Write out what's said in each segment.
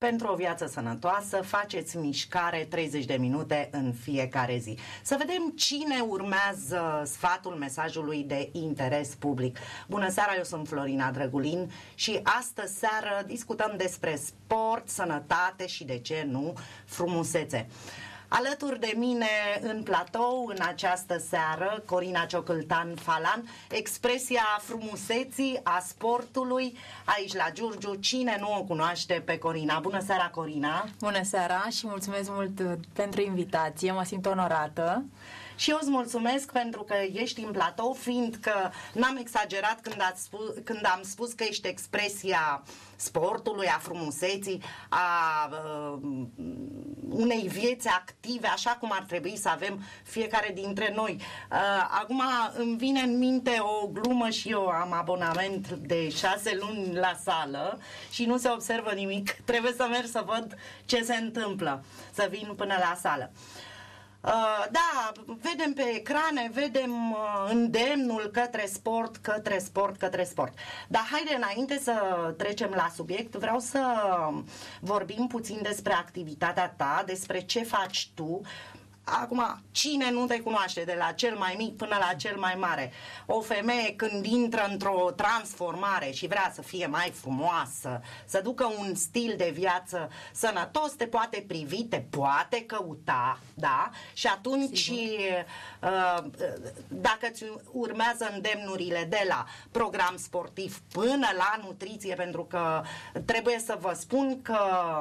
pentru o viață sănătoasă, faceți mișcare 30 de minute în fiecare zi. Să vedem cine urmează sfatul mesajului de interes public. Bună seara, eu sunt Florina Drăgulin și astă seară discutăm despre sport, sănătate și, de ce nu, frumusețe. Alături de mine în platou în această seară, Corina Ciocâltan-Falan, expresia frumuseții, a sportului, aici la Giurgiu. Cine nu o cunoaște pe Corina? Bună seara, Corina! Bună seara și mulțumesc mult pentru invitație, mă simt onorată. Și eu îți mulțumesc pentru că ești în platou, fiindcă n-am exagerat când am spus că ești expresia sportului, a frumuseții, a unei vieți active, așa cum ar trebui să avem fiecare dintre noi. Acum îmi vine în minte o glumă și eu am abonament de 6 luni la sală și nu se observă nimic. Trebuie să merg să văd ce se întâmplă, să vin până la sală. Da, vedem pe ecrane, vedem îndemnul către sport, către sport, către sport. Dar haide, înainte să trecem la subiect, vreau să vorbim puțin despre activitatea ta, despre ce faci tu. Acum, cine nu te cunoaște, de la cel mai mic până la cel mai mare? O femeie când intră într-o transformare și vrea să fie mai frumoasă, să ducă un stil de viață sănătos, te poate privi, te poate căuta, da? Și atunci, dacă îți urmează îndemnurile de la program sportiv până la nutriție, pentru că trebuie să vă spun că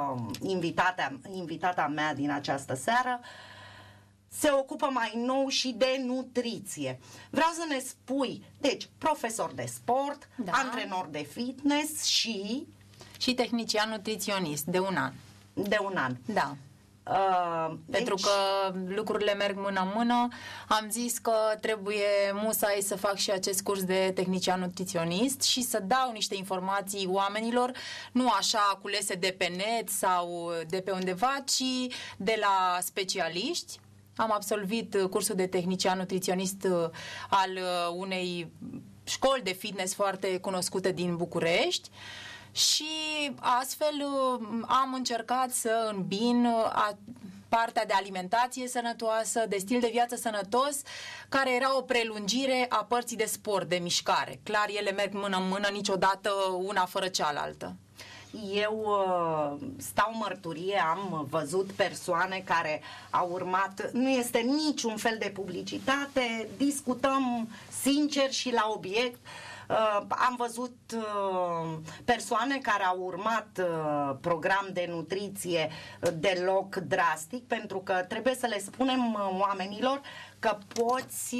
invitata mea din această seară se ocupă mai nou și de nutriție. Vreau să ne spui, deci, profesor de sport, da, antrenor de fitness și tehnician nutriționist de 1 an. De 1 an. Da. Pentru că lucrurile merg mână-mână, am zis că trebuie musai să fac și acest curs de tehnician nutriționist și să dau niște informații oamenilor, nu așa culese de pe net sau de pe undeva, ci de la specialiști. Am absolvit cursul de tehnician nutriționist al unei școli de fitness foarte cunoscute din București și astfel am încercat să îmbin partea de alimentație sănătoasă, de stil de viață sănătos, care era o prelungire a părții de sport, de mișcare. Clar, ele merg mână-mână, niciodată una fără cealaltă. Eu stau mărturie, am văzut persoane care au urmat, nu este niciun fel de publicitate, discutăm sincer și la obiect. Am văzut persoane care au urmat program de nutriție deloc drastic, pentru că trebuie să le spunem oamenilor că poți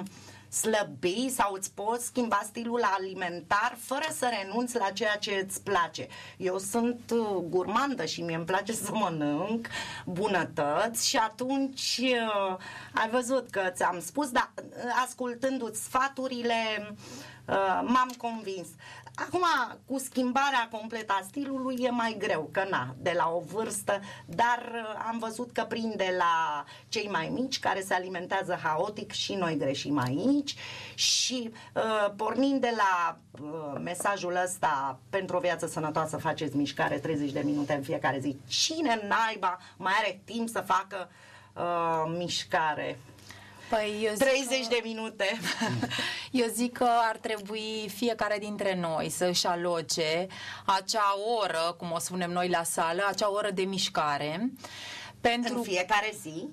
slăbi sau îți poți schimba stilul alimentar fără să renunți la ceea ce îți place. Eu sunt gurmandă și mie îmi place să mănânc bunătăți și atunci ai văzut că ți-am spus, dar ascultându-ți sfaturile m-am convins. Acum, cu schimbarea completă a stilului e mai greu, că de la o vârstă, dar am văzut că prinde la cei mai mici care se alimentează haotic și noi greșim aici și pornind de la mesajul ăsta, pentru o viață sănătoasă faceți mișcare 30 de minute în fiecare zi. Cine naiba mai are timp să facă mișcare? Păi 30 de minute. Eu zic că ar trebui fiecare dintre noi să își aloce acea oră, cum o spunem noi la sală, acea oră de mișcare. În fiecare zi?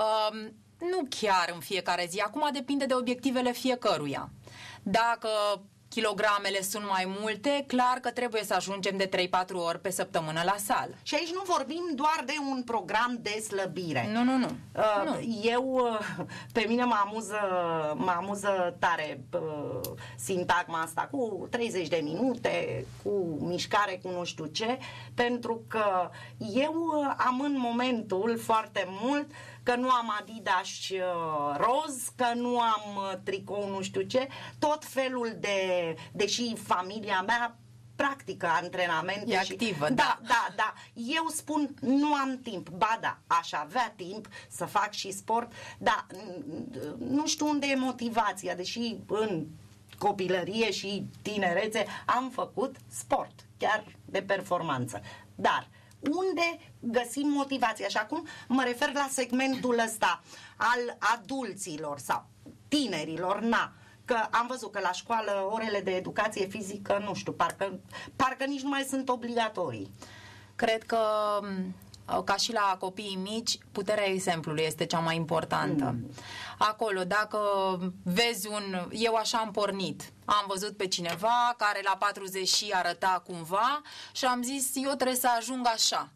Nu chiar în fiecare zi. Acum depinde de obiectivele fiecăruia. Dacă kilogramele sunt mai multe, clar că trebuie să ajungem de 3-4 ori pe săptămână la sală. Și aici nu vorbim doar de un program de slăbire. Nu. Eu, pe mine mă amuză tare sintagma asta cu 30 de minute, cu mișcare, cu nu știu ce, pentru că eu am în momentul foarte mult că nu am Adidas roz, că nu am tricou nu știu ce, tot felul de, deși familia mea practică antrenamente. E activă, da. Eu spun, nu am timp. Ba da, aș avea timp să fac și sport, dar nu știu unde e motivația, deși în copilărie și tinerețe am făcut sport, chiar de performanță. Dar unde găsim motivația. Și acum mă refer la segmentul ăsta al adulților sau tinerilor, că am văzut că la școală orele de educație fizică, nu știu, parcă nici nu mai sunt obligatorii. Cred că, ca și la copiii mici, puterea exemplului este cea mai importantă. Acolo, dacă vezi eu așa am pornit, am văzut pe cineva care la 40 și arăta cumva și am zis, eu trebuie să ajung așa.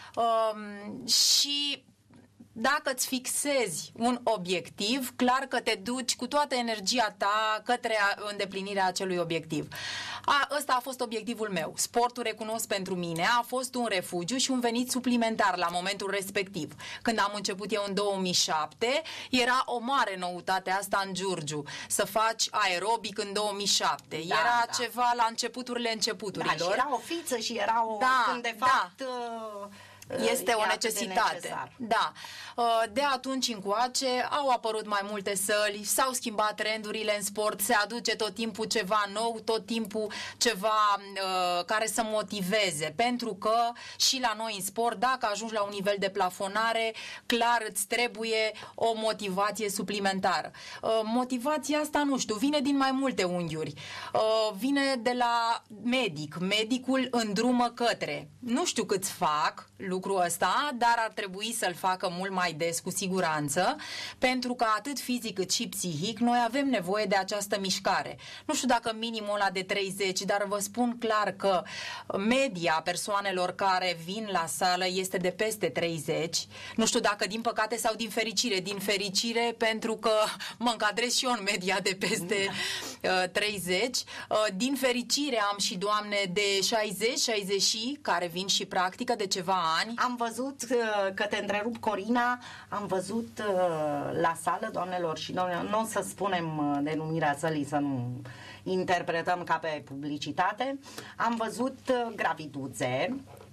Și dacă îți fixezi un obiectiv, clar că te duci cu toată energia ta către îndeplinirea acelui obiectiv. Ăsta a fost obiectivul meu. Sportul, recunosc, pentru mine a fost un refugiu și un venit suplimentar la momentul respectiv. Când am început eu în 2007, era o mare noutate asta în Giurgiu, să faci aerobic în 2007. Era ceva la începuturilor. Da, și era o fiță și era o... când de fapt... Este o necesitate. Da. De atunci încoace au apărut mai multe săli, s-au schimbat trendurile în sport, se aduce tot timpul ceva nou, tot timpul ceva care să motiveze, pentru că și la noi în sport, dacă ajungi la un nivel de plafonare, clar îți trebuie o motivație suplimentară. Motivația asta, nu știu, vine din mai multe unghiuri. Vine de la medic. Medicul îndrumă către. Nu știu câți fac lucrul ăsta, dar ar trebui să-l facă mult mai des, cu siguranță, pentru că atât fizic cât și psihic noi avem nevoie de această mișcare. Nu știu dacă minimul ăla de 30, dar vă spun clar că media persoanelor care vin la sală este de peste 30. Nu știu dacă din păcate sau din fericire. Din fericire, pentru că mă încadrez și eu în media de peste 30. Din fericire am și doamne de 60, 60 care vin și practică de ceva ani. Am văzut, că te întrerup, Corina, am văzut la sală, doamnelor și domnilor, nu o să spunem denumirea sălii, să nu interpretăm ca pe publicitate, am văzut graviduțe,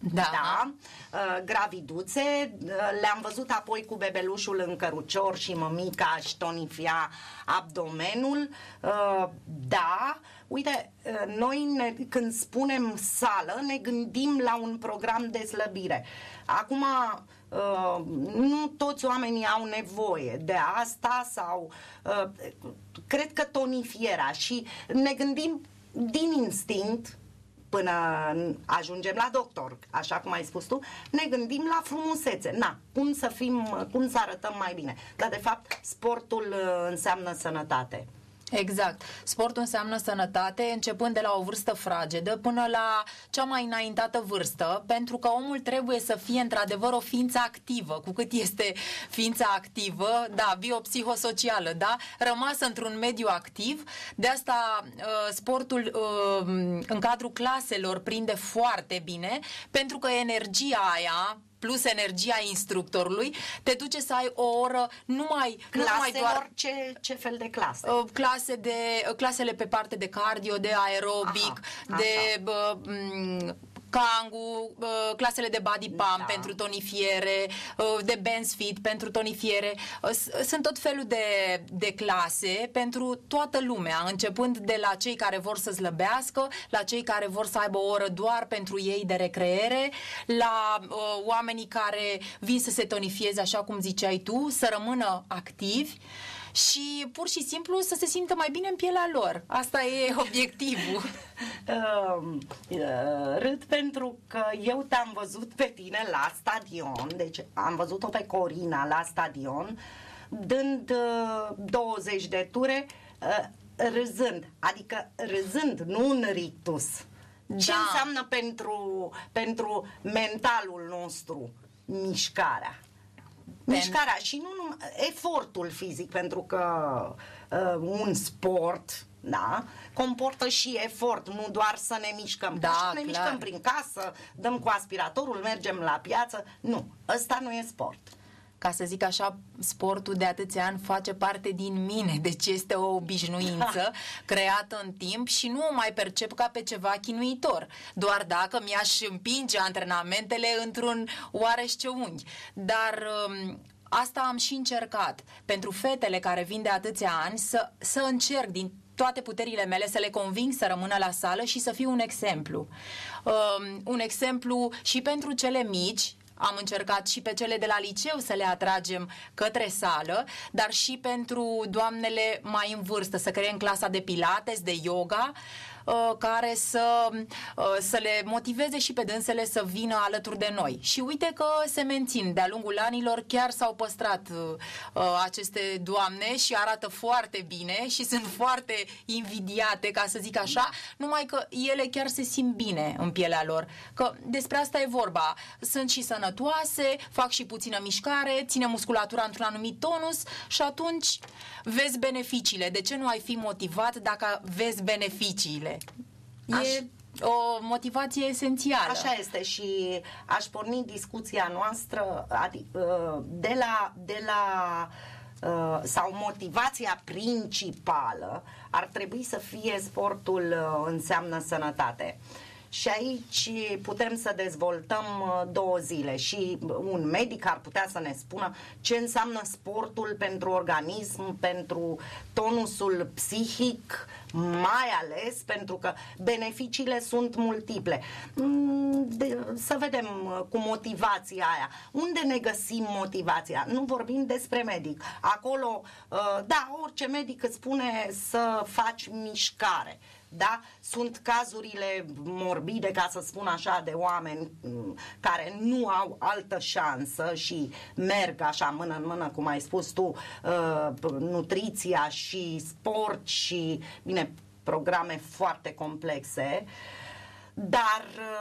graviduțe, le-am văzut apoi cu bebelușul în cărucior și mămica își tonifia abdomenul. Uite, noi când spunem sală ne gândim la un program de slăbire. Acum nu toți oamenii au nevoie de asta sau cred că tonifierea, și ne gândim din instinct până ajungem la doctor, așa cum ai spus tu, ne gândim la frumusețe. Cum să arătăm mai bine. Dar de fapt sportul înseamnă sănătate. Exact. Sportul înseamnă sănătate, începând de la o vârstă fragedă până la cea mai înaintată vârstă, pentru că omul trebuie să fie într-adevăr o ființă activă. Cu cât este ființa activă, biopsihosocială, rămasă într-un mediu activ. De asta sportul în cadrul claselor prinde foarte bine, pentru că energia aia plus energia instructorului te duce să ai o oră numai doar ce fel de clase? Clasele pe parte de cardio, de aerobic, de Kangu, clasele de body pump pentru tonifiere, de bench fit pentru tonifiere. Sunt tot felul de clase pentru toată lumea, începând de la cei care vor să slăbească, la cei care vor să aibă o oră doar pentru ei de recreere, la oamenii care vin să se tonifieze, așa cum ziceai tu, să rămână activi și pur și simplu să se simtă mai bine în pielea lor. Asta e obiectivul. Râd pentru că eu te-am văzut pe tine la stadion, deci am văzut-o pe Corina la stadion, dând 20 de ture, râzând, adică râzând, nu în rictus. Ce înseamnă pentru mentalul nostru mișcarea? Mișcarea și nu numai efortul fizic, pentru că un sport comportă și efort, nu doar să ne mișcăm. Ne mișcăm prin casă, dăm cu aspiratorul, mergem la piață. Nu, ăsta nu e sport. Ca să zic așa, sportul de atâția ani face parte din mine, deci este o obișnuință creată în timp și nu o mai percep ca pe ceva chinuitor, doar dacă mi-aș împinge antrenamentele într-un oarește unghi. Dar asta am și încercat. Pentru fetele care vin de atâția ani să încerc din toate puterile mele să le conving să rămână la sală și să fiu un exemplu. Un exemplu și pentru cele mici. Am încercat și pe cele de la liceu să le atragem către sală, dar și pentru doamnele mai în vârstă, să creăm clasa de pilates, de yoga, care să le motiveze și pe dânsele să vină alături de noi. Și uite că se mențin. De-a lungul anilor chiar s-au păstrat aceste doamne și arată foarte bine și sunt foarte invidiate, ca să zic așa, numai că ele chiar se simt bine în pielea lor. Că despre asta e vorba. Sunt și sănătoase, fac și puțină mișcare, ține musculatura într-un anumit tonus și atunci vezi beneficiile. De ce nu ai fi motivat dacă vezi beneficiile? E o motivație esențială. Așa este și aș porni discuția noastră de la sau motivația principală ar trebui să fie sportul înseamnă sănătate. Și aici putem să dezvoltăm 2 zile și un medic ar putea să ne spună ce înseamnă sportul pentru organism, pentru tonusul psihic, mai ales pentru că beneficiile sunt multiple. Să vedem cu motivația aia. Unde ne găsim motivația? Nu vorbim despre medic. Acolo, da, orice medic îți spune să faci mișcare. Da? Sunt cazurile morbide, ca să spun așa, de oameni care nu au altă șansă și merg așa mână în mână, cum ai spus tu, nutriția și sport și, bine, programe foarte complexe, dar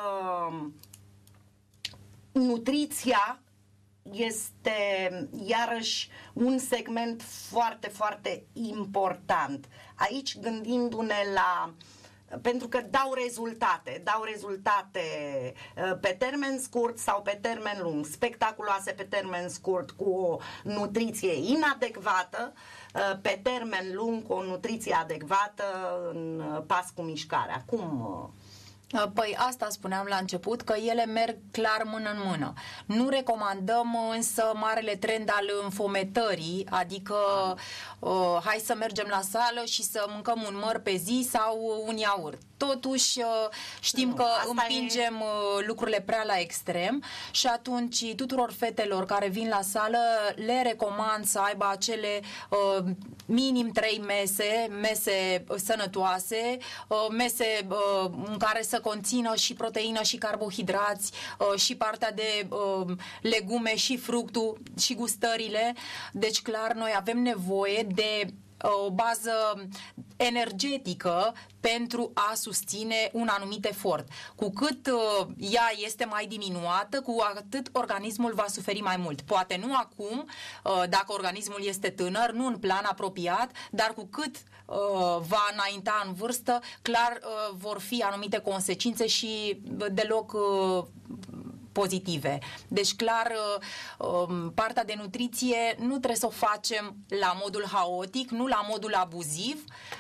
nutriția este iarăși un segment foarte, foarte important. Aici gândindu-ne la, pentru că dau rezultate pe termen scurt sau pe termen lung, spectaculoase pe termen scurt cu o nutriție inadecvată, pe termen lung cu o nutriție adecvată în pas cu mișcarea. Cum? Păi asta spuneam la început, că ele merg clar mână în mână. Nu recomandăm însă marele trend al înfometării, adică hai să mergem la sală și să mâncăm un măr pe zi sau un iaurt. Totuși știm că împingem lucrurile prea la extrem și atunci tuturor fetelor care vin la sală le recomand să aibă acele minim 3 mese sănătoase, mese în care să conțină și proteină și carbohidrați și partea de legume și fructul și gustările. Deci clar noi avem nevoie de o bază energetică pentru a susține un anumit efort. Cu cât ea este mai diminuată, cu atât organismul va suferi mai mult. Poate nu acum, dacă organismul este tânăr, nu în plan apropiat, dar cu cât va înainta în vârstă, clar vor fi anumite consecințe și deloc pozitive. Deci, clar, partea de nutriție nu trebuie să o facem la modul haotic, nu la modul abuziv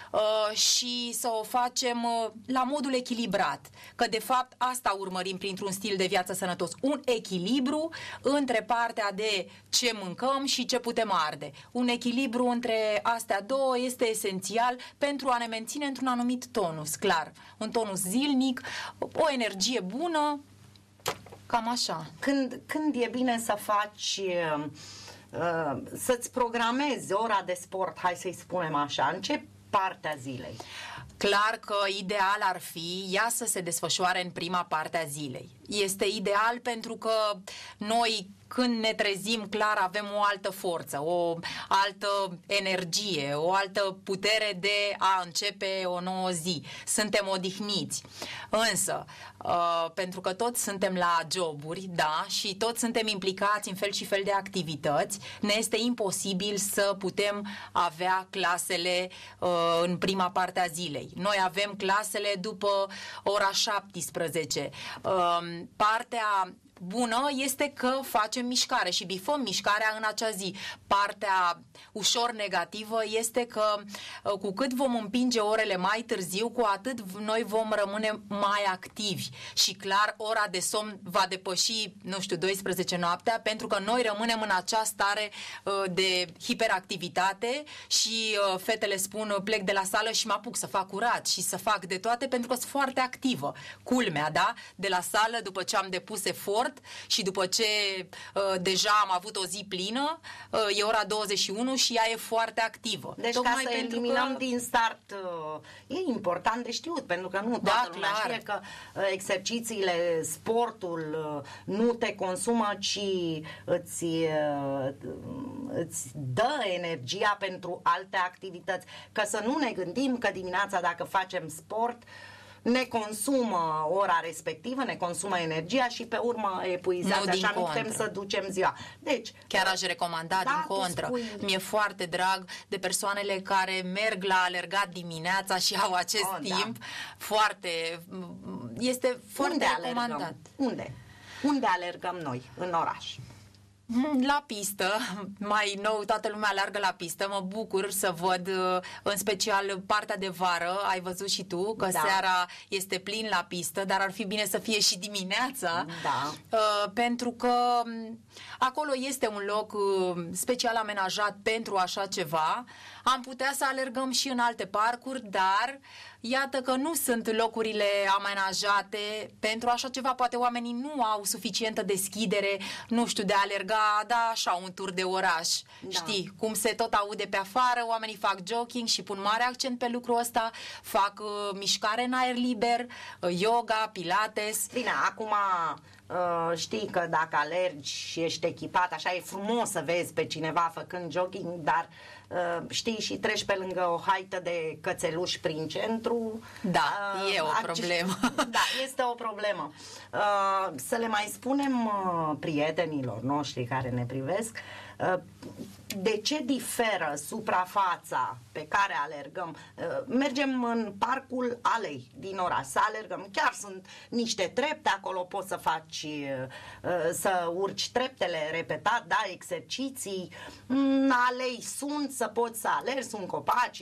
și să o facem la modul echilibrat. Că, de fapt, asta urmărim printr-un stil de viață sănătos. Un echilibru între partea de ce mâncăm și ce putem arde. Un echilibru între astea două este esențial pentru a ne menține într-un anumit tonus, clar. Un tonus zilnic, o energie bună, cam așa. Când e bine să faci, să-ți programezi ora de sport, hai să-i spunem așa, în ce parte a zilei? Clar că ideal ar fi ea să se desfășoare în prima parte a zilei. Este ideal pentru că noi, când ne trezim, clar avem o altă forță, o altă energie, o altă putere de a începe o nouă zi. Suntem odihniți. Însă, pentru că toți suntem la joburi, da, și toți suntem implicați în fel și fel de activități, ne este imposibil să putem avea clasele în prima parte a zilei. Noi avem clasele după ora 17. Partea bună este că facem mișcare și bifăm mișcarea în acea zi. Partea ușor negativă este că cu cât vom împinge orele mai târziu, cu atât noi vom rămâne mai activi și clar ora de somn va depăși, 12 noaptea, pentru că noi rămânem în acea stare de hiperactivitate și fetele spun plec de la sală și mă apuc să fac curat și să fac de toate pentru că sunt foarte activă. Culmea, da? De la sală, după ce am depus efort și după ce deja am avut o zi plină, e ora 21 și ea e foarte activă. Deci ca să eliminăm din start, e important de știut, pentru că nu toată lumea știe că exercițiile, sportul nu te consumă, ci îți dă energia pentru alte activități. Că să nu ne gândim că dimineața dacă facem sport ne consumă ora respectivă, ne consumă energia și pe urmă epuizează, așa nu putem să ducem ziua. Deci, chiar aș recomanda din contră. Mi-e foarte drag de persoanele care merg la alergat dimineața și au acest timp. Este foarte recomandat. Unde alergăm noi? În oraș? La pistă, mai nou toată lumea alergă la pistă, mă bucur să văd, în special partea de vară, ai văzut și tu că seara este plin la pistă, dar ar fi bine să fie și dimineața, pentru că acolo este un loc special amenajat pentru așa ceva. Am putea să alergăm și în alte parcuri, dar iată că nu sunt locurile amenajate pentru așa ceva. Poate oamenii nu au suficientă deschidere, nu știu, de a alerga, așa, un tur de oraș. Știi, cum se tot aude pe afară, oamenii fac jogging și pun mare accent pe lucrul ăsta, fac mișcare în aer liber, yoga, pilates. Bine, acum știi că dacă alergi și ești echipat, așa e frumos să vezi pe cineva făcând jogging, dar știi, și treci pe lângă o haită de cățeluși prin centru. E o problemă. Da, este o problemă. Să le mai spunem prietenilor noștri care ne privesc de ce diferă suprafața pe care alergăm. Mergem în parcul Alei din oraș să alergăm. Chiar sunt niște trepte acolo, poți să faci, să urci treptele repetat, da, exerciții. Alei sunt, să poți să alergi, sunt copaci,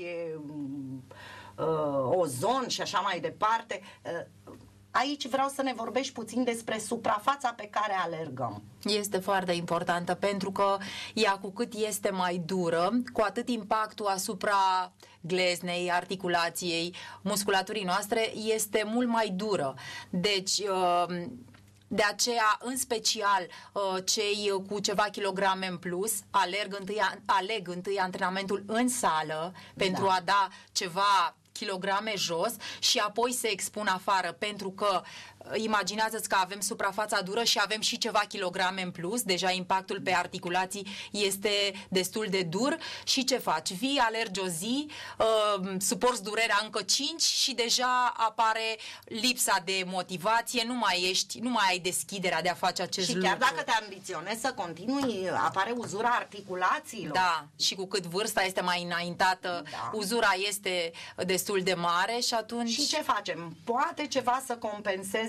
ozon și așa mai departe. Aici vreau să ne vorbești puțin despre suprafața pe care alergăm. Este foarte importantă pentru că ea, cu cât este mai dură, cu atât impactul asupra gleznei, articulației, musculaturii noastre este mult mai dură. Deci de aceea, în special, cei cu ceva kilograme în plus aleg întâi antrenamentul în sală pentru a da ceva kilograme jos și apoi se expun afară, pentru că imaginează-ți că avem suprafața dură și avem și ceva kilograme în plus, deja impactul pe articulații este destul de dur și ce faci? Vii, alergi o zi, suporți durerea încă 5 și deja apare lipsa de motivație, nu mai ai deschiderea de a face acest lucru. Și chiar dacă te ambiționezi să continui, apare uzura articulațiilor. Da, și cu cât vârsta este mai înaintată, uzura este destul de mare și atunci... Și ce facem? Poate ceva să compenseze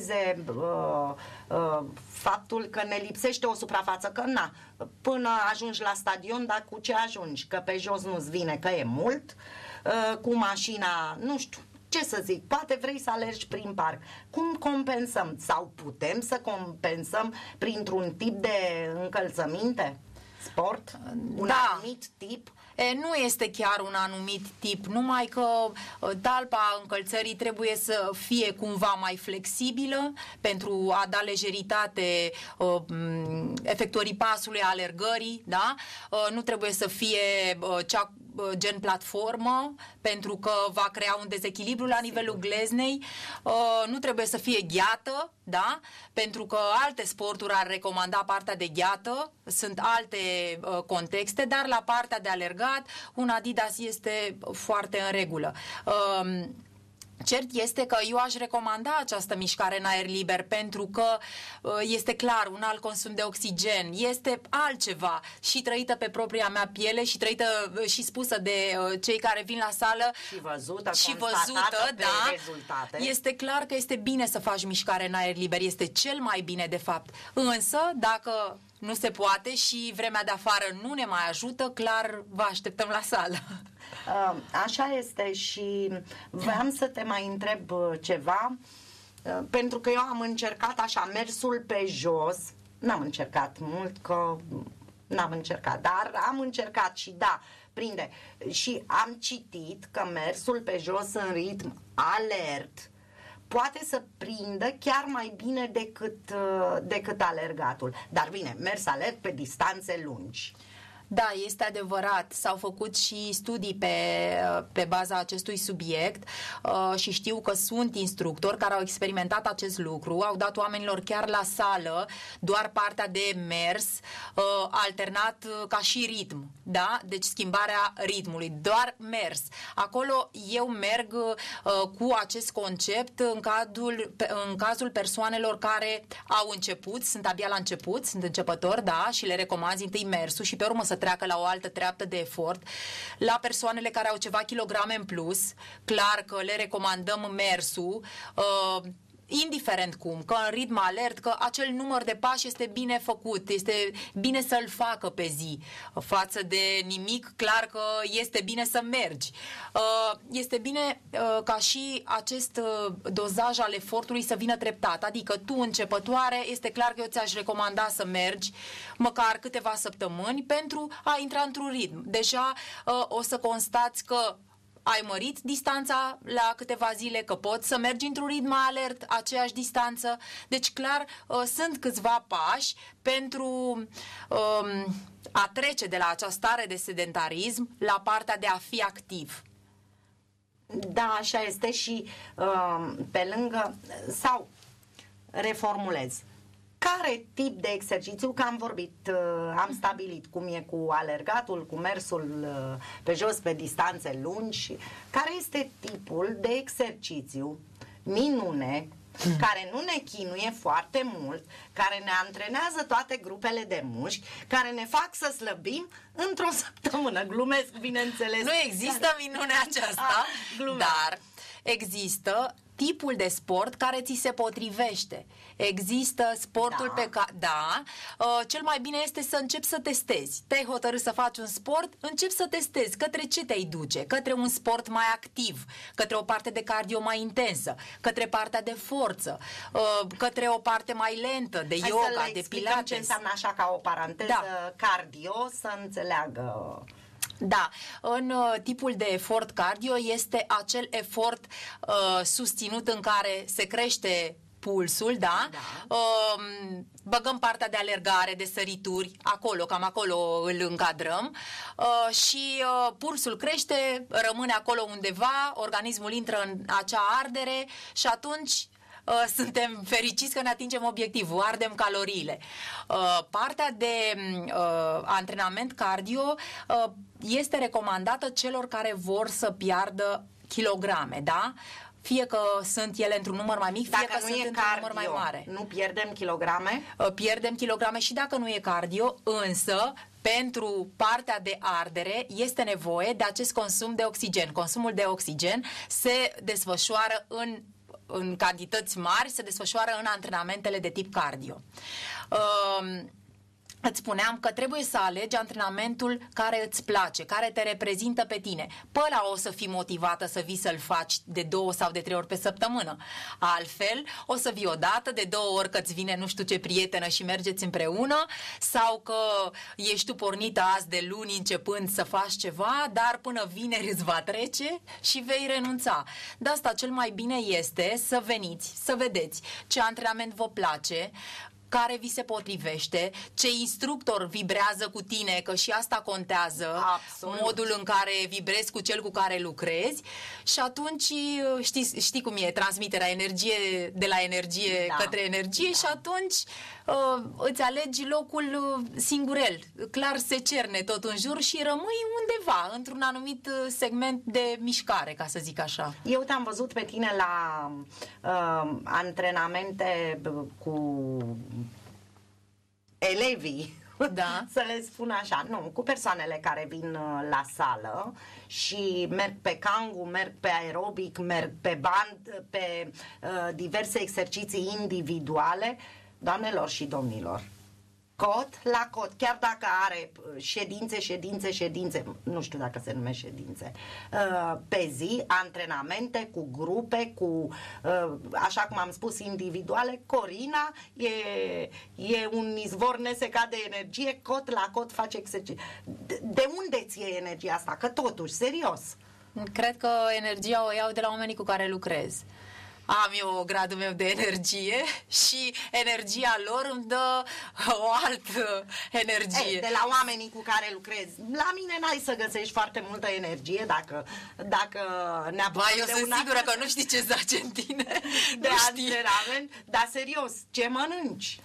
faptul că ne lipsește o suprafață, că până ajungi la stadion, dar cu ce ajungi? Că pe jos nu-ți vine, că e mult, cu mașina, nu știu, ce să zic, poate vrei să alergi prin parc. Cum compensăm? Sau putem să compensăm printr-un tip de încălțăminte? Sport? Un anumit tip? Nu este chiar un anumit tip, numai că talpa încălțării trebuie să fie cumva mai flexibilă pentru a da lejeritate efectuării pasului, alergării, da? Nu trebuie să fie cea gen platformă, pentru că va crea un dezechilibru la nivelul gleznei. Nu trebuie să fie gheată, da? Pentru că alte sporturi ar recomanda partea de gheată, sunt alte contexte, dar la partea de alergat un Adidas este foarte în regulă. Cert este că eu aș recomanda această mișcare în aer liber pentru că este clar un alt consum de oxigen, este altceva și trăită pe propria mea piele și trăită și spusă de cei care vin la sală și văzută da, rezultate. Este clar că este bine să faci mișcare în aer liber, este cel mai bine de fapt. Însă, dacă nu se poate și vremea de afară nu ne mai ajută, clar vă așteptăm la sală. Așa este și vreau să te mai întreb ceva, pentru că eu am încercat așa mersul pe jos, n-am încercat mult, că n-am încercat, dar am încercat și da, prinde. Și am citit că mersul pe jos în ritm alert poate să prindă chiar mai bine decât alergatul. Dar bine, mers alert pe distanțe lungi. Da, este adevărat. S-au făcut și studii pe baza acestui subiect și știu că sunt instructori care au experimentat acest lucru, au dat oamenilor chiar la sală doar partea de mers alternat ca și ritm, da? Deci schimbarea ritmului, doar mers. Acolo eu merg cu acest concept în cazul persoanelor care au început, sunt abia la început, sunt începători, da, și le recomand întâi mersul și pe urmă să treacă la o altă treaptă de efort. La persoanele care au ceva kilograme în plus, clar că le recomandăm mersul, indiferent cum, că în ritm alert, că acel număr de pași este bine făcut, este bine să-l facă pe zi. Față de nimic, clar că este bine să mergi. Este bine ca și acest dozaj al efortului să vină treptat, adică tu începătoare, este clar că eu ți-aș recomanda să mergi măcar câteva săptămâni pentru a intra într-un ritm. Deja o să constați că ai mărit distanța la câteva zile, că poți să mergi într-un ritm alert, aceeași distanță. Deci, clar, sunt câțiva pași pentru a trece de la această stare de sedentarism la partea de a fi activ. Da, așa este și pe lângă, sau reformulez, care tip de exercițiu, că am vorbit, am stabilit cum e cu alergatul, cu mersul pe jos pe distanțe lungi, care este tipul de exercițiu minune, care nu ne chinuie foarte mult, care ne antrenează toate grupele de mușchi, care ne fac să slăbim într-o săptămână. Glumesc, bineînțeles. Nu există minunea aceasta, dar există tipul de sport care ți se potrivește. Există sportul pe care... Da, cel mai bine este să începi să testezi. Te-ai hotărât să faci un sport, începi să testezi. Către ce te-ai duce? Către un sport mai activ, către o parte de cardio mai intensă, către partea de forță, către o parte mai lentă, de yoga, de pilates. Ce înseamnă așa ca o paranteză, cardio, să înțeleagă... Da, în tipul de efort cardio este acel efort susținut în care se crește pulsul, da? Băgăm partea de alergare, de sărituri, acolo, cam acolo îl încadrăm și pulsul crește, rămâne acolo undeva, organismul intră în acea ardere și atunci suntem fericiți că ne atingem obiectivul, ardem caloriile. Partea de antrenament cardio este recomandată celor care vor să piardă kilograme, da? Fie că sunt ele într-un număr mai mic, fie că sunt într-un număr mai mare. Nu pierdem kilograme? Pierdem kilograme și dacă nu e cardio, însă pentru partea de ardere este nevoie de acest consum de oxigen. Consumul de oxigen se desfășoară în cantități mari, se desfășoară în antrenamentele de tip cardio. Îți spuneam că trebuie să alegi antrenamentul care îți place, care te reprezintă pe tine. Pe ăla o să fii motivată să vii să-l faci de 2 sau de 3 ori pe săptămână. Altfel, o să vii odată, de 2 ori că îți vine nu știu ce prietenă și mergeți împreună, sau că ești tu pornită azi de luni începând să faci ceva, dar până vineri îți va trece și vei renunța. De asta cel mai bine este să veniți, să vedeți ce antrenament vă place, care vi se potrivește, ce instructor vibrează cu tine, că și asta contează. Absolut. Modul în care vibrezi cu cel cu care lucrezi și atunci știi cum e transmiterea energie de la energie către energie și atunci îți alegi locul singurel, clar se cerne tot în jur și rămâi undeva, într-un anumit segment de mișcare, ca să zic așa. Eu te-am văzut pe tine la antrenamente cu elevii, da. să le spun așa, nu, cu persoanele care vin la sală și merg pe cangu, merg pe aerobic, merg pe band, pe diverse exerciții individuale, doamnelor și domnilor. Cot la cot, chiar dacă are ședințe, nu știu dacă se numește ședințe, pe zi, antrenamente cu grupe, cu, așa cum am spus, individuale, Corina e un izvor nesecat de energie, cot la cot face exerciții. De unde ție energia asta? Că totuși, serios. Cred că energia o iau de la oamenii cu care lucrez. Am eu gradul meu de energie și energia lor îmi dă o altă energie. De la oamenii cu care lucrezi. La mine n-ai să găsești foarte multă energie dacă ne apucăm eu sunt sigură că nu știi ce zace în tine. De antrenament, dar serios, ce mănânci?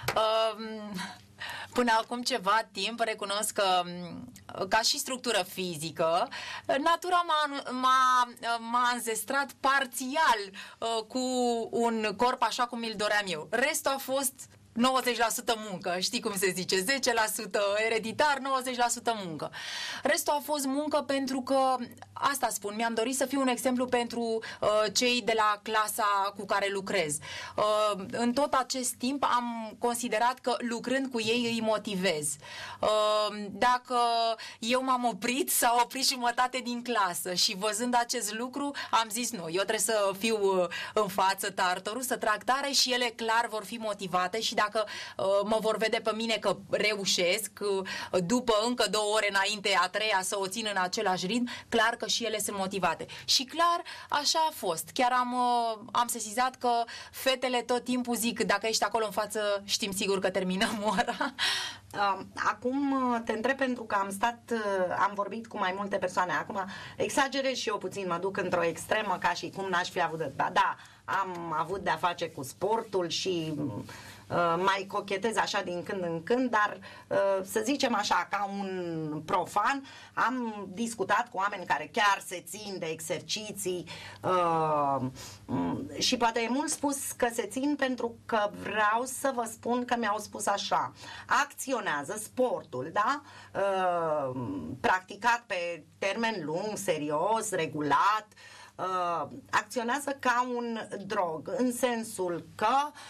Până acum ceva timp recunosc că, ca și structură fizică, natura m-a înzestrat parțial cu un corp așa cum îl doream eu. Restul a fost 90% muncă, știi cum se zice, 10% ereditar, 90% muncă. Restul a fost muncă pentru că, asta spun, mi-am dorit să fiu un exemplu pentru cei de la clasa cu care lucrez. În tot acest timp am considerat că lucrând cu ei îi motivez. Dacă eu m-am oprit, s-a oprit jumătate din clasă și văzând acest lucru am zis nu, eu trebuie să fiu în față tartorul, să trag tare și ele clar vor fi motivate și dacă mă vor vede pe mine că reușesc, după încă 2 ore înainte, a 3-a să o țin în același ritm, clar că și ele sunt motivate. Și clar, așa a fost. Chiar am sesizat că fetele tot timpul zic, dacă ești acolo în față, știm sigur că terminăm ora. Acum te întreb pentru că am vorbit cu mai multe persoane. Acum exagerez și eu puțin, mă duc într-o extremă ca și cum n-aș fi avut da, am avut de-a face cu sportul și mai cochetez așa din când în când, dar să zicem așa, ca un profan, am discutat cu oameni care chiar se țin de exerciții și poate e mult spus că se țin pentru că vreau să vă spun că mi-au spus așa: acționează sportul, da? Practicat pe termen lung, serios, regulat, acționează ca un drog, în sensul că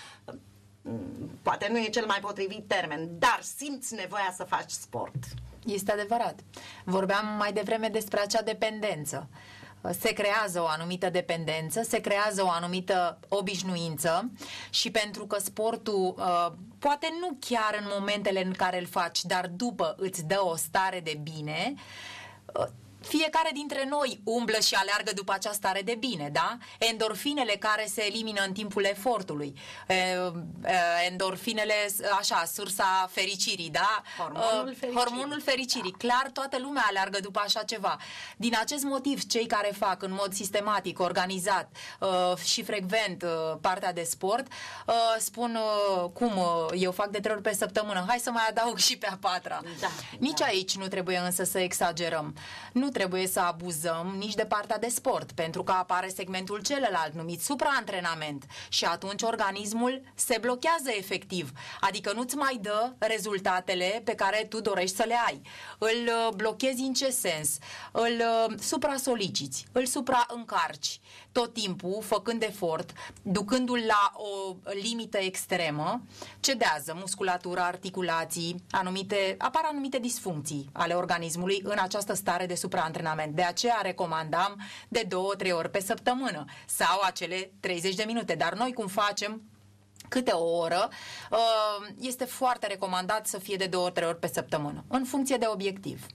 poate nu e cel mai potrivit termen, dar simți nevoia să faci sport. Este adevărat. Vorbeam mai devreme despre acea dependență. Se creează o anumită dependență, se creează o anumită obișnuință și pentru că sportul poate nu chiar în momentele în care îl faci, dar după îți dă o stare de bine, fiecare dintre noi umblă și aleargă după acea stare de bine, da? Endorfinele care se elimină în timpul efortului, endorfinele, așa, sursa fericirii, da? Hormonul fericirii. Da. Clar, toată lumea aleargă după așa ceva. Din acest motiv, cei care fac în mod sistematic, organizat și frecvent partea de sport, spun cum eu fac de 3 ori pe săptămână, hai să mai adaug și pe a 4-a. Da, nici aici nu trebuie însă să exagerăm. Nu trebuie să abuzăm nici de partea de sport, pentru că apare segmentul celălalt numit supraantrenament și atunci organismul se blochează efectiv, adică nu-ți mai dă rezultatele pe care tu dorești să le ai. Îl blochezi în ce sens? Îl supra-soliciți, îl supra-încarci tot timpul, făcând efort, ducându-l la o limită extremă, cedează musculatura, articulații, apar anumite disfuncții ale organismului în această stare de supraantrenament. De aceea recomandam de 2-3 ori pe săptămână sau acele 30 de minute. Dar noi cum facem câte o oră, este foarte recomandat să fie de 2-3 ori pe săptămână, în funcție de obiectiv.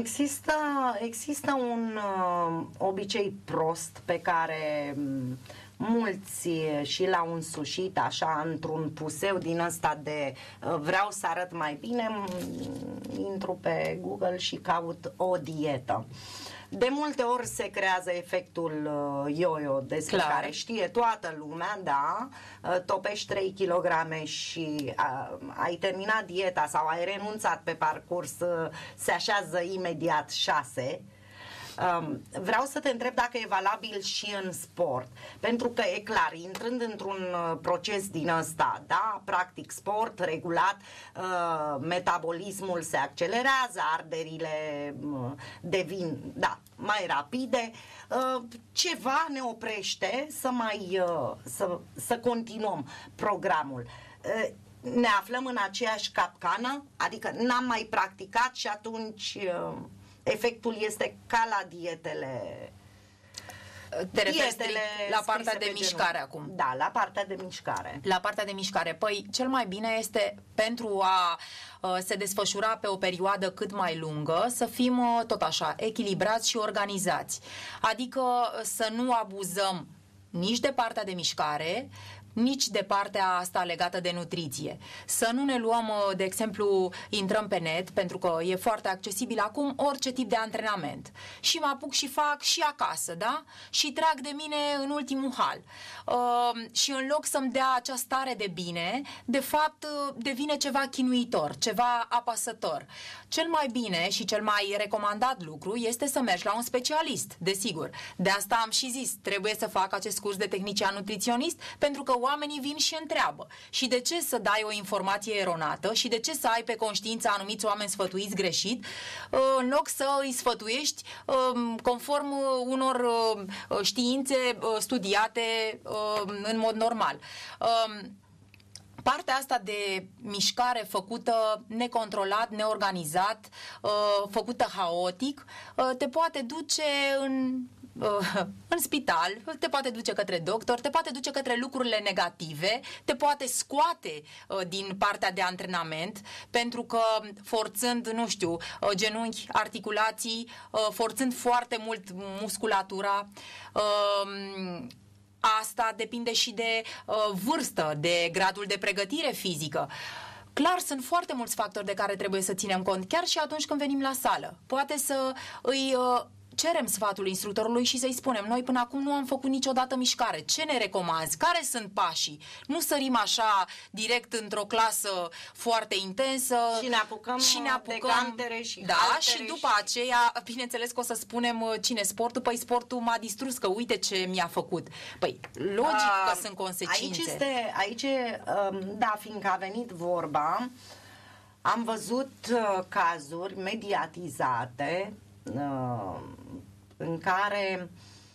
Există un obicei prost pe care mulți și l-au însușit așa într-un puseu din ăsta de vreau să arăt mai bine, intru pe Google și caut o dietă. De multe ori se creează efectul yo-yo despre care știe toată lumea, da, topești 3 kg și ai terminat dieta sau ai renunțat pe parcurs, se așează imediat 6. Vreau să te întreb dacă e valabil și în sport, pentru că e clar, intrând într-un proces din ăsta, da, practic sport regulat, metabolismul se accelerează, arderile devin, da, mai rapide, ceva ne oprește să continuăm programul. Ne aflăm în aceeași capcană, adică n-am mai practicat și atunci efectul este ca la dietele. Te referi la partea de mișcare acum. Da, la partea de mișcare. La partea de mișcare. Păi, cel mai bine este, pentru a se desfășura pe o perioadă cât mai lungă, să fim tot așa, echilibrați și organizați. Adică să nu abuzăm nici de partea de mișcare, nici de partea asta legată de nutriție. Să nu ne luăm, de exemplu, intrăm pe net, pentru că e foarte accesibil acum orice tip de antrenament. Și mă apuc și fac și acasă, da? Și trag de mine în ultimul hal. Și în loc să-mi dea acea stare de bine, de fapt devine ceva chinuitor, ceva apăsător. Cel mai bine și cel mai recomandat lucru este să mergi la un specialist, desigur. De asta am și zis, trebuie să fac acest curs de tehnician nutriționist, pentru că oamenii vin și întreabă. Și de ce să dai o informație eronată și de ce să ai pe conștiință anumiți oameni sfătuiți greșit, în loc să îi sfătuiești conform unor științe studiate în mod normal. Partea asta de mișcare făcută necontrolat, neorganizat, făcută haotic, te poate duce în spital, te poate duce către doctor, te poate duce către lucrurile negative, te poate scoate din partea de antrenament, pentru că forțând, nu știu, genunchi, articulații, forțând foarte mult musculatura, asta depinde și de vârstă, de gradul de pregătire fizică. Clar, sunt foarte mulți factori de care trebuie să ținem cont, chiar și atunci când venim la sală. Poate să îi cerem sfatul instructorului și să-i spunem: noi până acum nu am făcut niciodată mișcare. Ce ne recomanzi? Care sunt pașii? Nu sărim așa direct într-o clasă foarte intensă și ne apucăm de cantere și da, și după aceea, bineînțeles că o să spunem cine sportul, păi sportul m-a distrus, că uite ce mi-a făcut. Păi, logic că sunt consecințe. Aici, da, fiindcă a venit vorba, am văzut cazuri mediatizate în care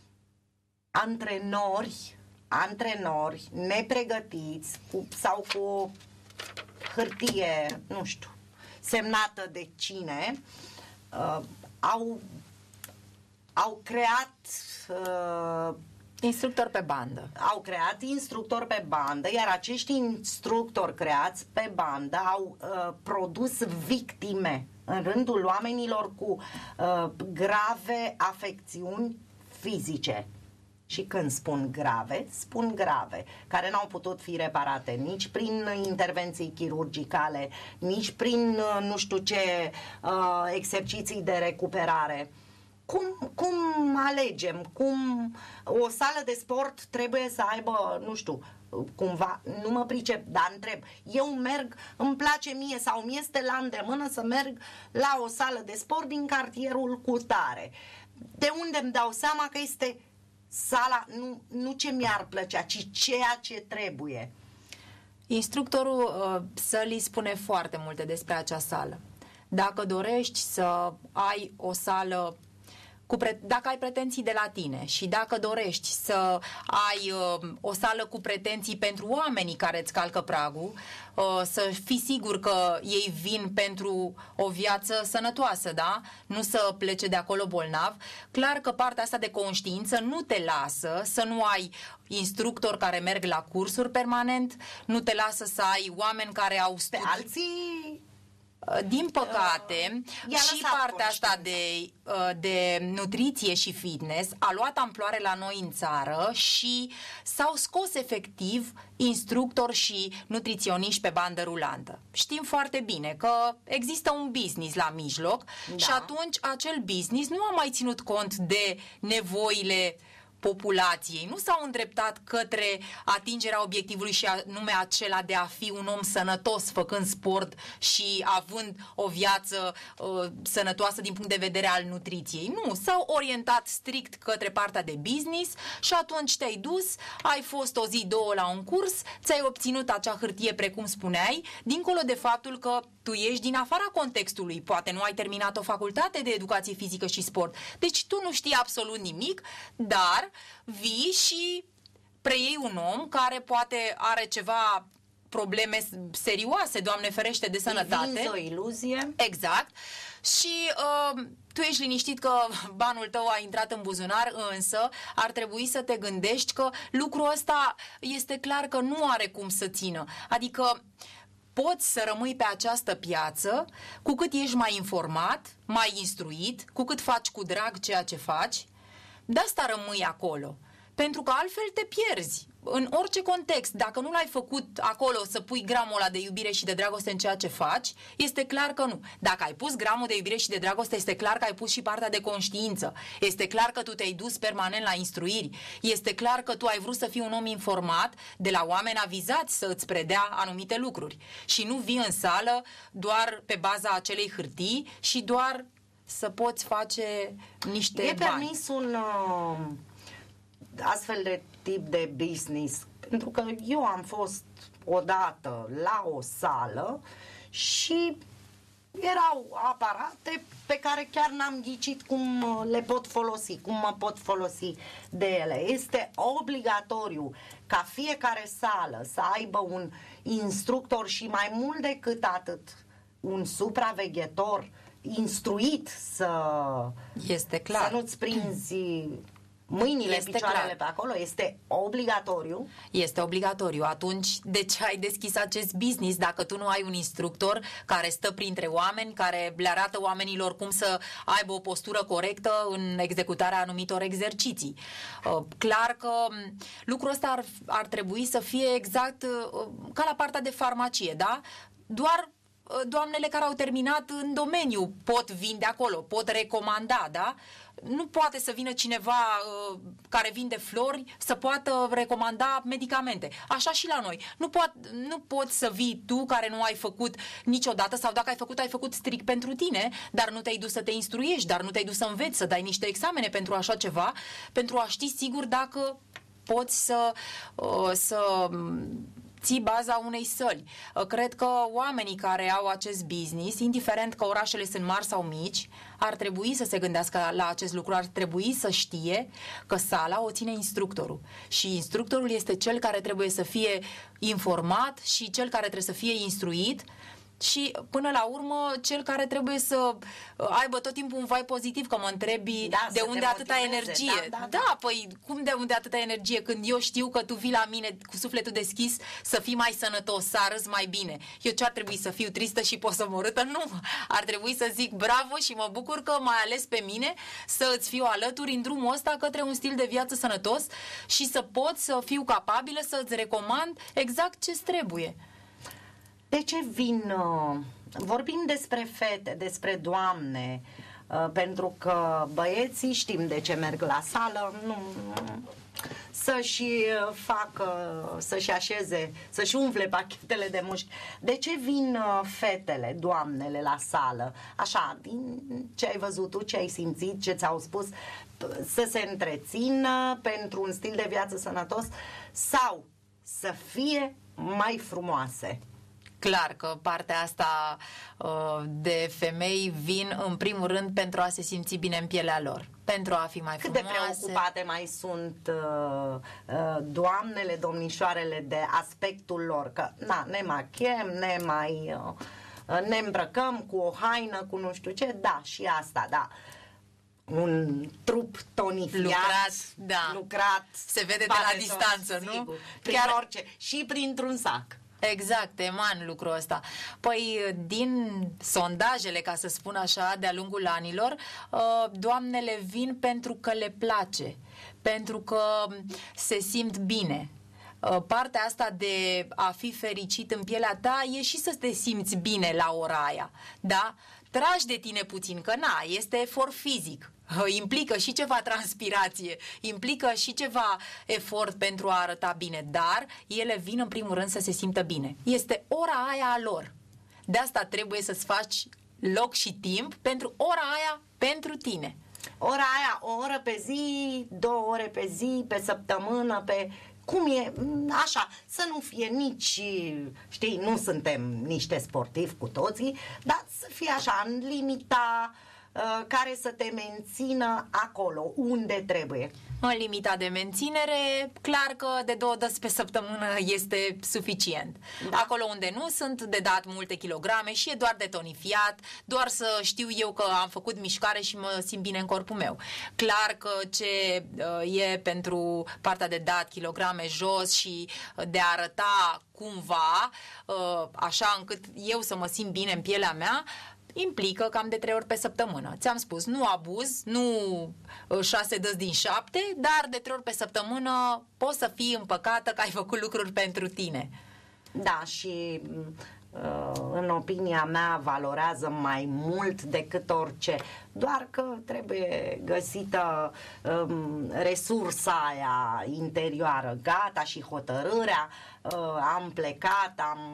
antrenori nepregătiți sau cu hârtie, nu știu, semnată de cine, au creat instructori pe bandă. Au creat instructori pe bandă, iar acești instructori creați pe bandă au produs victime în rândul oamenilor cu grave afecțiuni fizice. Și când spun grave, care n-au putut fi reparate nici prin intervenții chirurgicale, nici prin nu știu ce exerciții de recuperare. Cum alegem? O sală de sport trebuie să aibă, nu știu, cumva, nu mă pricep, dar întreb, eu merg, îmi place mie sau mi este la îndemână să merg la o sală de sport din cartierul cutare, de unde îmi dau seama că este sala, nu ce mi-ar plăcea, ci ceea ce trebuie. Instructorul sălii spune foarte multe despre acea sală. Dacă dorești să ai o sală dacă ai pretenții de la tine și dacă dorești să ai o sală cu pretenții pentru oamenii care îți calcă pragul, să fii sigur că ei vin pentru o viață sănătoasă, da? Nu să plece de acolo bolnav. Clar că partea asta de conștiință nu te lasă să nu ai instructori care merg la cursuri permanent, nu te lasă să ai oameni care au pe alții Din păcate, și partea asta de nutriție și fitness a luat amploare la noi în țară și s-au scos efectiv instructori și nutriționiști pe bandă rulantă. Știm foarte bine că există un business la mijloc, și atunci acel business nu a mai ținut cont de nevoile populației, nu s-au îndreptat către atingerea obiectivului și anume acela de a fi un om sănătos făcând sport și având o viață sănătoasă din punct de vedere al nutriției. Nu, s-au orientat strict către partea de business și atunci te-ai dus, ai fost o zi, două la un curs, ți-ai obținut acea hârtie precum spuneai, dincolo de faptul că tu ești din afara contextului, poate nu ai terminat o facultate de educație fizică și sport, deci tu nu știi absolut nimic, dar vii și preiei un om care poate are ceva probleme serioase, Doamne ferește, de sănătate. Îi vinzi o iluzie. Exact. Și tu ești liniștit că banul tău a intrat în buzunar, însă ar trebui să te gândești că lucrul ăsta este clar că nu are cum să țină. Adică poți să rămâi pe această piață cu cât ești mai informat, mai instruit, cu cât faci cu drag ceea ce faci. De asta rămâi acolo, pentru că altfel te pierzi. În orice context, dacă nu l-ai făcut acolo să pui gramul ăla de iubire și de dragoste în ceea ce faci, este clar că nu. Dacă ai pus gramul de iubire și de dragoste, este clar că ai pus și partea de conștiință. Este clar că tu te-ai dus permanent la instruiri. Este clar că tu ai vrut să fii un om informat de la oameni avizați să îți predea anumite lucruri. Și nu vii în sală doar pe baza acelei hârtii și doar să poți face niște bani. E permis un astfel de tip de business? Pentru că eu am fost odată la o sală și erau aparate pe care chiar n-am ghicit cum le pot folosi, cum mă pot folosi de ele. Este obligatoriu ca fiecare sală să aibă un instructor și mai mult decât atât, un supraveghetor instruit este clar. Să nu-ți prinzi mâinile, este picioarele clar. pe acolo. Este obligatoriu. Este obligatoriu. Atunci, de ce ai deschis acest business dacă tu nu ai un instructor care stă printre oameni, care le arată oamenilor cum să aibă o postură corectă în executarea anumitor exerciții? Clar că lucrul ăsta ar trebui să fie exact ca la partea de farmacie, da? Doar doamnele care au terminat în domeniu pot vinde acolo, pot recomanda, da? Nu poate să vină cineva care vinde flori să poată recomanda medicamente. Așa și la noi. Nu poți să vii tu care nu ai făcut niciodată, sau dacă ai făcut strict pentru tine, dar nu te-ai dus să te instruiești, dar nu te-ai dus să înveți, să dai niște examene pentru așa ceva, pentru a ști sigur dacă poți să ții baza unei săli. Cred că oamenii care au acest business, indiferent că orașele sunt mari sau mici, ar trebui să se gândească la acest lucru, ar trebui să știe că sala o ține instructorul. Și instructorul este cel care trebuie să fie informat și cel care trebuie să fie instruit și până la urmă cel care trebuie să aibă tot timpul un vibe pozitiv, că mă întrebi de unde atâta energie. Da, păi cum de unde atâta energie când eu știu că tu vii la mine cu sufletul deschis să fii mai sănătos, să arăți mai bine. Eu ce ar trebui să fiu tristă și posomorâtă? Nu, ar trebui să zic bravo și mă bucur că m-ai ales pe mine să îți fiu alături în drumul ăsta către un stil de viață sănătos și să pot să fiu capabilă să îți recomand exact ce-ți trebuie. De ce vin? Vorbim despre fete, despre doamne, pentru că băieții știm de ce merg la sală, să-și facă, să-și așeze, să-și umfle pachetele de mușchi. De ce vin fetele, doamnele la sală? Așa, din ce ai văzut tu, ce ai simțit, ce ți-au spus, să se întrețină pentru un stil de viață sănătos sau să fie mai frumoase? Clar că partea asta de femei vin în primul rând pentru a se simți bine în pielea lor, pentru a fi mai frumoase. Cât de preocupate mai sunt doamnele, domnișoarele de aspectul lor? Că ne machiem, ne îmbrăcăm cu o haină, cu nu știu ce, da, și asta, da. Un trup tonifiat, lucrat, se vede de la distanță, nu? Sigur, prin orice, și printr-un sac. Exact, eman lucrul ăsta. Păi, din sondajele, ca să spun așa, de-a lungul anilor, doamnele vin pentru că le place, pentru că se simt bine. Partea asta de a fi fericit în pielea ta e și să te simți bine la ora aia, da? Tragi de tine puțin, că este efort fizic. Implică și ceva transpirație, implică și ceva efort pentru a arăta bine, dar ele vin în primul rând să se simtă bine. Este ora aia a lor. De asta trebuie să-ți faci loc și timp pentru ora aia pentru tine. Ora aia, o oră pe zi, 2 ore pe zi, pe săptămână, pe... Cum e, așa, să nu fie nici, știi, nu suntem niște sportivi cu toții, dar să fie așa, în limita care să te mențină acolo, unde trebuie. În limita de menținere, clar că de 2 dăți pe săptămână este suficient. Da. Acolo unde nu sunt de dat multe kilograme și e doar de tonifiat, doar să știu eu că am făcut mișcare și mă simt bine în corpul meu. Clar că ce e pentru partea de dat kilograme jos și de a arăta cumva, așa încât eu să mă simt bine în pielea mea, implică cam de 3 ori pe săptămână. Ți-am spus, nu abuz, nu 6 dăți din 7, dar de 3 ori pe săptămână poți să fii împăcată că ai făcut lucruri pentru tine. Da, și în opinia mea valorează mai mult decât orice, doar că trebuie găsită resursa aia interioară, gata, și hotărârea, am plecat,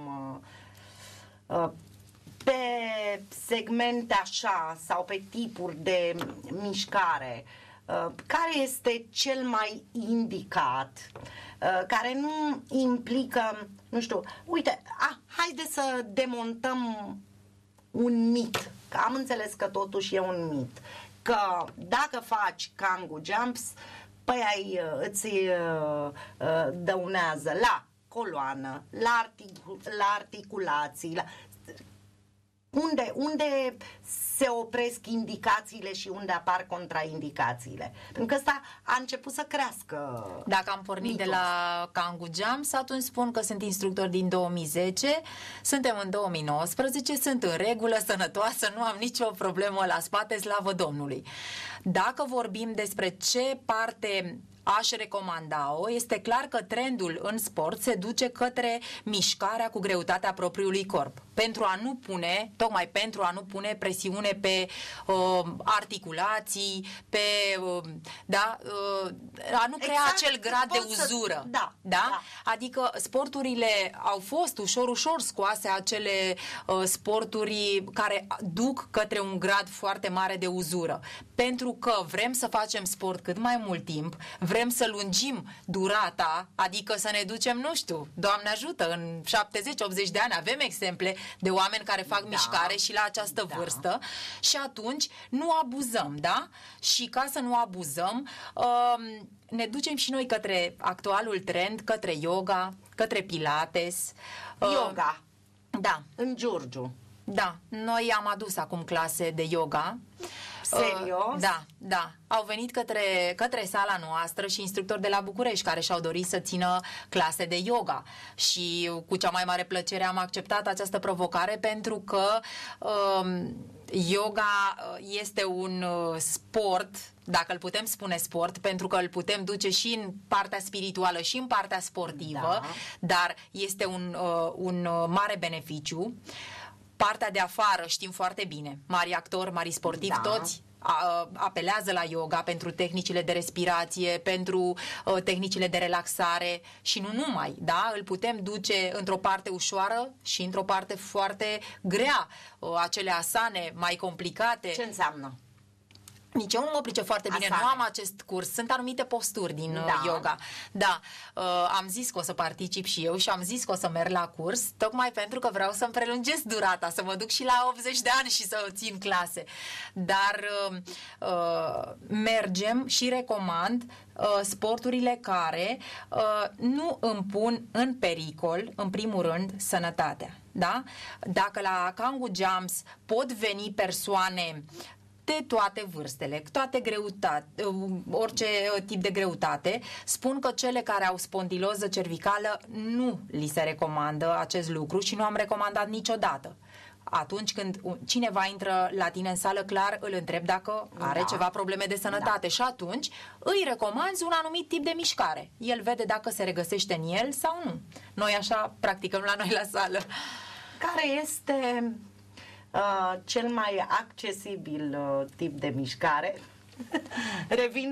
pe segmente așa sau pe tipuri de mișcare, care este cel mai indicat, care nu implică, nu știu, uite, haide să demontăm un mit, că am înțeles că totuși e un mit, că dacă faci Kangoo Jumps, păi îți dăunează la coloană, la articulații, unde se opresc indicațiile și unde apar contraindicațiile. Pentru că ăsta a început să crească. Dacă am pornit de la Kangoo Jumps, atunci spun că sunt instructor din 2010, suntem în 2019, sunt în regulă, sănătoasă, nu am nicio problemă la spate, slavă Domnului. Dacă vorbim despre ce parte aș recomanda-o, este clar că trendul în sport se duce către mișcarea cu greutatea propriului corp. Tocmai pentru a nu pune presiune pe articulații, pe a nu crea acel grad de uzură. Da? Adică sporturile au fost ușor scoase, acele sporturi care duc către un grad foarte mare de uzură. Pentru că vrem să facem sport cât mai mult timp, vrem să lungim durata, adică să ne ducem, nu știu, Doamne ajută, în 70-80 de ani avem exemple de oameni care fac mișcare și la această vârstă și atunci nu abuzăm, da? Și ca să nu abuzăm, ne ducem și noi către actualul trend, către yoga, către pilates. Yoga. Da. În Giurgiu. Da. Noi am adus acum clase de yoga. Serios? Da. Au venit către sala noastră și instructori de la București care și-au dorit să țină clase de yoga. Și cu cea mai mare plăcere am acceptat această provocare pentru că yoga este un sport, dacă îl putem spune sport, pentru că îl putem duce și în partea spirituală și în partea sportivă, dar este un mare beneficiu. Partea de afară știm foarte bine, mari actori, mari sportivi, toți apelează la yoga pentru tehnicile de respirație, pentru tehnicile de relaxare și nu numai, da? Îl putem duce într-o parte ușoară și într-o parte foarte grea, acele asane mai complicate. Ce înseamnă? Nici eu nu mă pricep foarte bine, nu am acest curs. Sunt anumite posturi din yoga. Da, am zis că o să particip și eu și am zis că o să merg la curs, tocmai pentru că vreau să-mi prelungesc durata, să mă duc și la 80 de ani și să țin clase. Dar mergem și recomand sporturile care nu îmi pun în pericol, în primul rând, sănătatea. Da? Dacă la Kangoo Jumps pot veni persoane de toate vârstele, toate greutate, orice tip de greutate, spun că cele care au spondiloză cervicală nu li se recomandă acest lucru și nu am recomandat niciodată. Atunci când cineva intră la tine în sală, clar îl întreb dacă are ceva probleme de sănătate și atunci îi recomanzi un anumit tip de mișcare. El vede dacă se regăsește în el sau nu. Noi așa practicăm la noi la sală. Care este cel mai accesibil tip de mișcare? Revin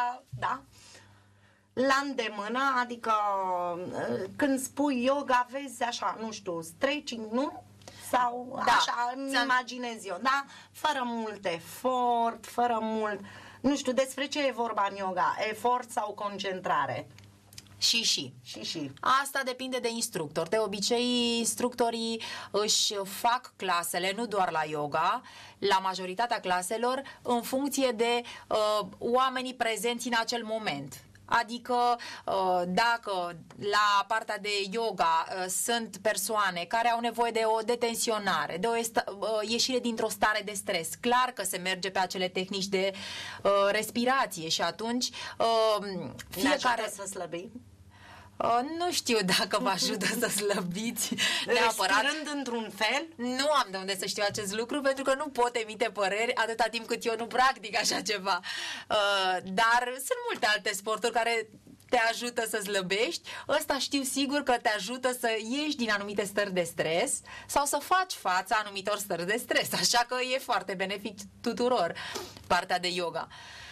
la îndemână, adică când spui yoga vezi așa, nu știu, stretching, nu? Sau așa îmi imaginez eu, da? Fără mult efort, fără mult... Nu știu, despre ce e vorba în yoga? Efort sau concentrare? Și. Asta depinde de instructor. De obicei, instructorii își fac clasele, nu doar la yoga, la majoritatea claselor, în funcție de oamenii prezenți în acel moment. Adică dacă la partea de yoga sunt persoane care au nevoie de o detensionare, de o ieșire dintr-o stare de stres, clar că se merge pe acele tehnici de respirație și atunci fiecare să slăbim. Nu știu dacă vă ajută să slăbiți neapărat. Respirând într-un fel? Nu am de unde să știu acest lucru, pentru că nu pot emite păreri atâta timp cât eu nu practic așa ceva. Dar sunt multe alte sporturi care te ajută să slăbești. Ăsta știu sigur că te ajută să ieși din anumite stări de stres sau să faci fața anumitor stări de stres. Așa că e foarte benefic tuturor partea de yoga.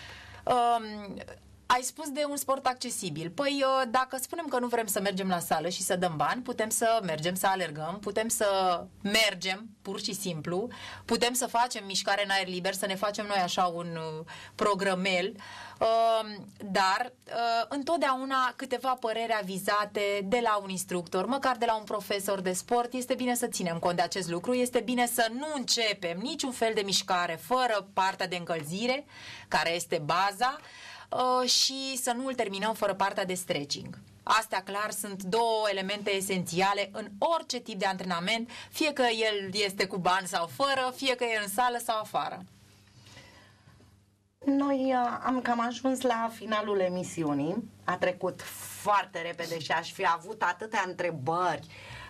Ai spus de un sport accesibil. Păi dacă spunem că nu vrem să mergem la sală și să dăm bani, putem să mergem să alergăm, putem să mergem pur și simplu, putem să facem mișcare în aer liber, să ne facem noi așa un programel, dar întotdeauna câteva păreri avizate de la un instructor, măcar de la un profesor de sport, este bine să ținem cont de acest lucru, este bine să nu începem niciun fel de mișcare fără partea de încălzire, care este baza, și să nu îl terminăm fără partea de stretching. Astea, clar, sunt două elemente esențiale în orice tip de antrenament, fie că el este cu bani sau fără, fie că e în sală sau afară. Noi am cam ajuns la finalul emisiunii. A trecut foarte repede și aș fi avut atâtea întrebări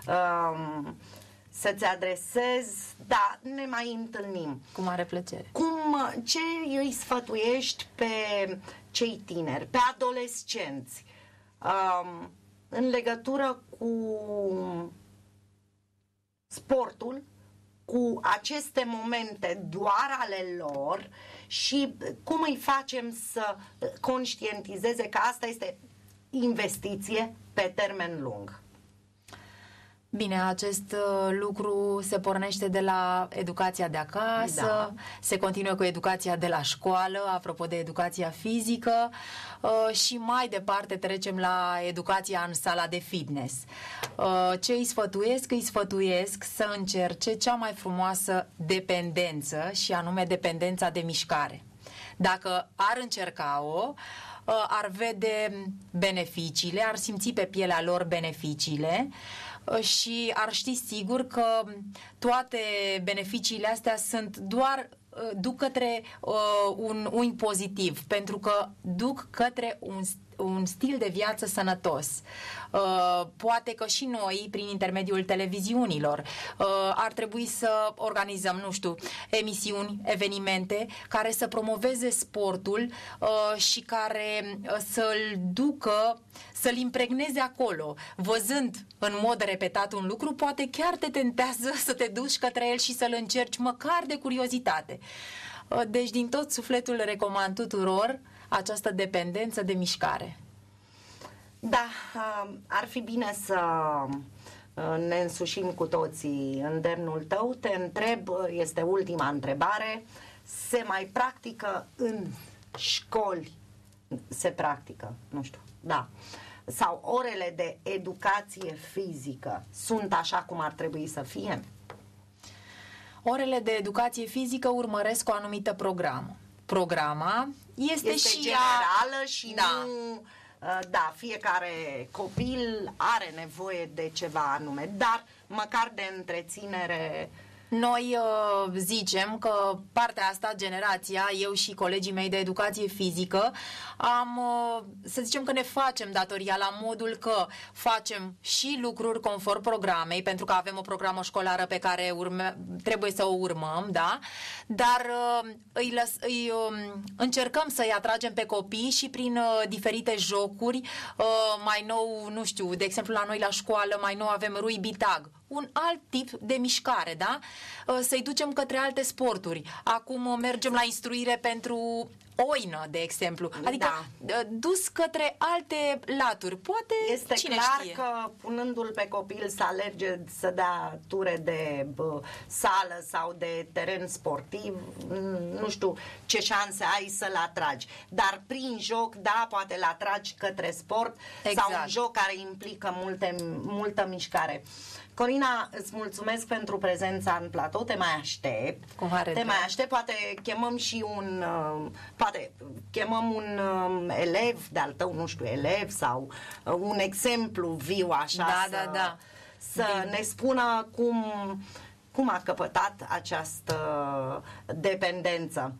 să-ți adresez, dar ne mai întâlnim. Cu mare plăcere. Ce îi sfătuiești pe cei tineri, pe adolescenți, în legătură cu sportul, cu aceste momente doar ale lor și cum îi facem să conștientizeze că asta este investiție pe termen lung? Bine, acest lucru se pornește de la educația de acasă, se continuă cu educația de la școală, apropo de educația fizică, și mai departe trecem la educația în sala de fitness. Ce îi sfătuiesc? Îi sfătuiesc să încerce cea mai frumoasă dependență, și anume dependența de mișcare. Dacă ar încerca-o, ar vede beneficiile, ar simți pe pielea lor beneficiile și ar ști sigur că toate beneficiile astea duc către un unghi pozitiv, pentru că duc către un stil de viață sănătos. Poate că și noi, prin intermediul televiziunilor, ar trebui să organizăm, nu știu, emisiuni, evenimente care să promoveze sportul și care să-l ducă, să-l impregneze acolo. Văzând în mod repetat un lucru, poate chiar te tentează să te duci către el și să-l încerci măcar de curiozitate. Deci, din tot sufletul recomand tuturor această dependență de mișcare. Da, ar fi bine să ne însușim cu toții îndemnul tău. Te întreb, este ultima întrebare, se mai practică în școli? Se practică, nu știu, da. Sau orele de educație fizică sunt așa cum ar trebui să fie? Orele de educație fizică urmăresc o anumită programă. Programa este și generală și nu... Da, fiecare copil are nevoie de ceva anume, dar măcar de întreținere Noi zicem că partea asta, generația, eu și colegii mei de educație fizică, să zicem că ne facem datoria la modul că facem și lucruri conform programei, pentru că avem o programă școlară pe care trebuie să o urmăm, da? Dar încercăm să-i atragem pe copii și prin diferite jocuri. Mai nou, nu știu, de exemplu la noi la școală mai nou avem rugby tag, un alt tip de mișcare, da? Să-i ducem către alte sporturi. Acum mergem la instruire pentru oină, de exemplu. Adică dus către alte laturi. Poate este cine clar știe. că punându-l pe copil să alerge, să dea ture de sală sau de teren sportiv, nu știu ce șanse ai să-l atragi. Dar prin joc, da, poate l atragi către sport, exact, sau un joc care implică multă mișcare. Corina, îți mulțumesc pentru prezența în platou, te mai aștept. Poate chemăm și un elev de-al tău, nu știu, elev sau un exemplu viu așa, să ne spună cum a căpătat această dependență,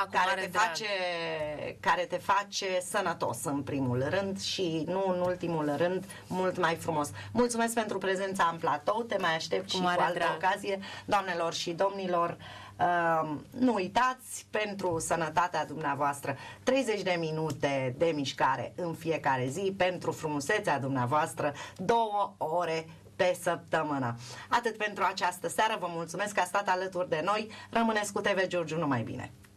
care te face sănătos în primul rând și nu în ultimul rând mult mai frumos. Mulțumesc pentru prezența în platou, te mai aștept și cu altă ocazie. Doamnelor și domnilor, nu uitați, pentru sănătatea dumneavoastră, 30 de minute de mișcare în fiecare zi, pentru frumusețea dumneavoastră 2 ore pe săptămână. Atât pentru această seară, vă mulțumesc că ați stat alături de noi. Rămâneți cu TV Giurgiu, numai bine!